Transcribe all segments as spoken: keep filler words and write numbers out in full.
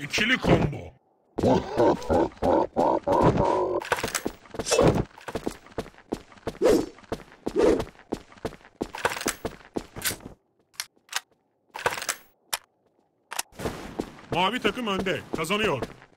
İkili combo. Mavi takım önde. Kazanıyor.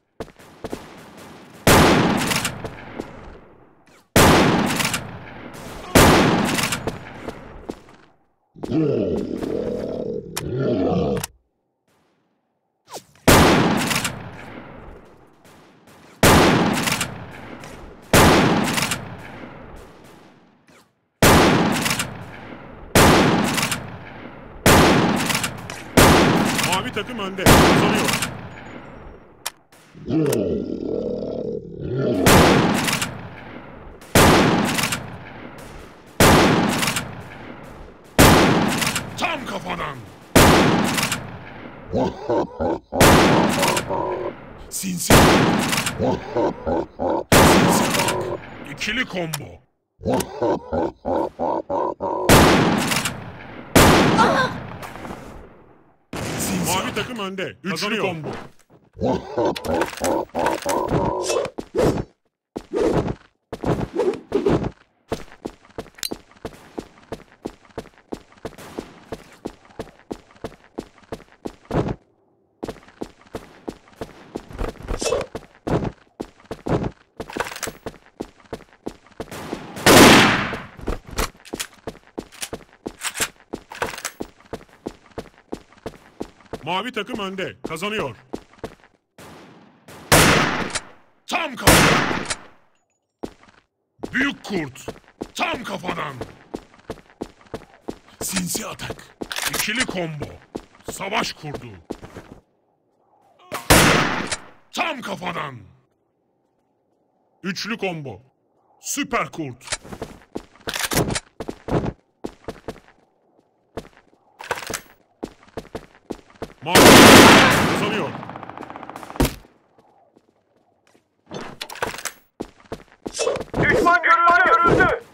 Mavi takım önde. Kazanıyor. Tam kafadan. Sinsi. Sinsi. İkili combo. Mavi takım önde. Üçlü combo. Mavi takım önde. Kazanıyor. Tam kafadan. Büyük kurt. Tam kafadan. Sinsi atak. İkili combo. Savaş kurdu. Tam kafadan. Üçlü combo. Süper kurt. Mavi kazanıyor. Düşman görüldü.